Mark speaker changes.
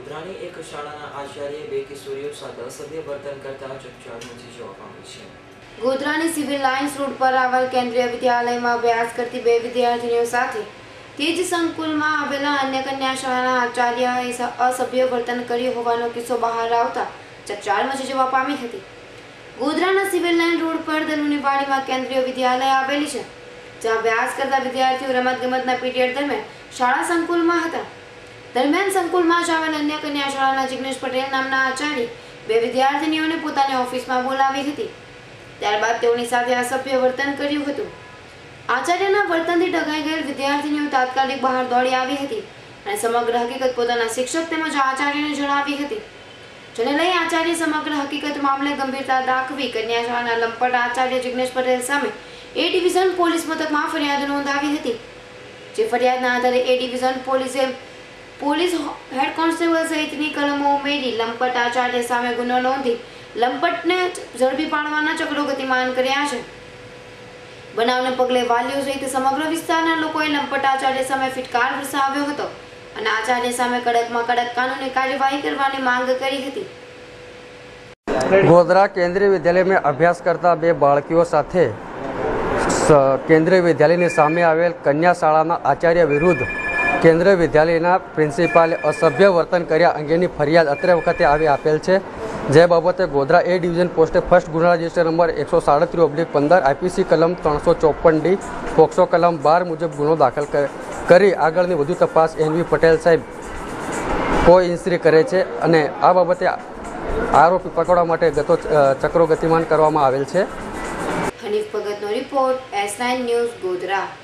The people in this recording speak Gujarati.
Speaker 1: ગોધરાની એક શાળાના આચાર્ય બે કિશોરીઓ સાથે અસભ્ય વર્તન કરતા ચકચાર મચી જવા પામી છે।
Speaker 2: ગોધરાની સિવિલ લાઇન્સ રોડ પર આવેલ કેન્દ્રીય વિદ્યાલયમાં અભ્યાસ કરતી બે વિદ્યાર્થીનીઓ સાથે તે જ સંકુલમાં આવેલા અન્ય કન્યા શાળાના આચાર્યએ અસભ્ય વર્તન કર્યું હોવાનો કિસ્સો બહાર આવતા ચકચાર મચી જવા પામી હતી। ગોધરાના સિવિલ લાઇન રોડ પર દલુની વાડીમાં કેન્દ્રીય વિદ્યાલય આવેલી છે, જ્યાં અભ્યાસ કરતા વિદ્યાર્થીઓ રમતગમતના પીરિયડ દરમિયાન શાળા સંકુલમાં હતા। દરમિયાન સંકુલમાં જ આવેલ અન્ય કન્યા શાળાના જિગ્નેશ પટેલ નામના આચાર્ય બે વિદ્યાર્થીનીઓને પોતાની ઓફિસમાં બોલાવી હતી। ત્યારબાદ તેઓની સાથે અસભ્ય વર્તન કર્યું હતું। આચાર્યના વર્તનથી ડઘાઈ ગયેલ વિદ્યાર્થીનીઓ તાત્કાલિક બહાર દોડી આવી હતી અને સમગ્ર હકીકત પોતાના શિક્ષક તેમજ આચાર્યને જણાવી હતી, જેને લઈ આચાર્ય સમગ્ર હકીકત મામલે ગંભીરતા દાખવી કન્યા શાળાના લંપટ આચાર્ય જિગ્નેશ પટેલ સામે એ ડિવિઝન પોલીસ મથકમાં ફરિયાદ નોંધાવી હતી। જે ફરિયાદના આધારે A division police head constable સહિતની કલમો ઉમેરી લંપટ આચાર્ય સામે ગુનો નોંધી લંપટને ઝડપી પાડવાના ચક્રો ગતિમાન કર્યા છે। બનાવને પગલે વાલીઓ સહિત સમગ્ર વિસ્તારના લોકોએ લંપટ આચાર્ય સામે ફિટકાર વરસાવ્યો હતો અને આચાર્ય સામે કડકમાં કડક કાનૂની કાર્યવાહી કરવાની માંગ કરી હતી।
Speaker 3: गोधरा केंद्रीय विद्यालय में अभ्यास करता बे बाळकीओ साथे केंद्रीय विद्यालय सामे आवेल कन्या शाळाना आचार्य विरुद्ध केंद्रीय विद्यालयना प्रिंसिपाले असभ्य वर्तन कर्या अंगेनी फरियाद अत्रे वखते आवी आपेल छे। जे बाबते गोधरा ए डिविजन पोस्टे फर्स्ट गुन्हा रजिस्टर नंबर 137/15 आईपीसी कलम 354D पोक्सो कलम 12 मुजब गुनो दाखल કરી આગળની વધુ તપાસ એનવી પટેલ સાહેબ કોઈ ઇન્સ્ટ્રી કરે છે અને આ બાબતે આરોપી પકડવા માટે ચક્રો ગતિમાન કરવામાં આવેલ છે।
Speaker 2: હનીફ ભગતનો રિપોર્ટ S9 ન્યૂઝ ગોધરા।